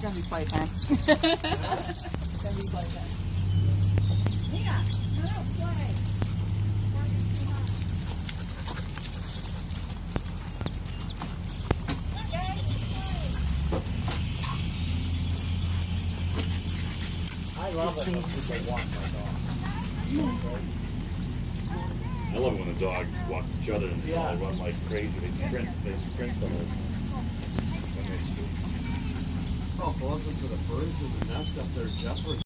gonna be playtime. It's gonna be playtime. Nina, come out, play. I love it when people walk my dog. I love when the dogs walk each other and they all run like crazy. They sprint them. Oh, listen to the birds in the nest up there, Jeff.